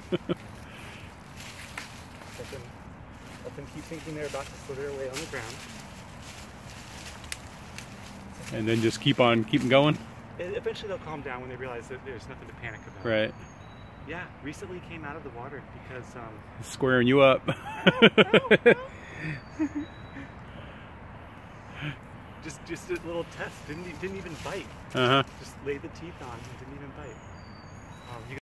Let them keep thinking they're about to slither away on the ground. And then just keep on keeping going? Eventually they'll calm down when they realize that there's nothing to panic about. Right. Yeah, recently came out of the water because... Squaring you up. just a little test. Didn't even bite. Uh-huh. Just laid the teeth on and didn't even bite.